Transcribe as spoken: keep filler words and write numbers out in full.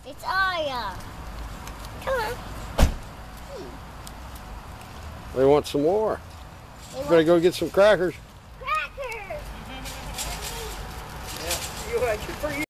It's Aya. Come on. They want some more. They You better go get some crackers. crackers. Yeah, you, for you.